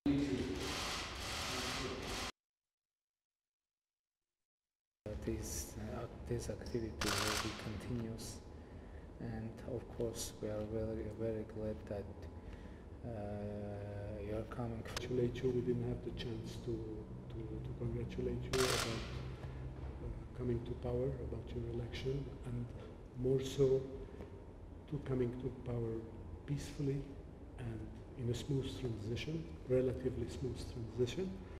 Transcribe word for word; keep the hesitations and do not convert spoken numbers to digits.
This, uh, this activity will be continuous, and of course we are very very glad that uh, you are coming. Congratulate you. We didn't have the chance to, to, to congratulate you about uh, coming to power, about your election, and more so to coming to power peacefully and in a smooth transition, relatively smooth transition.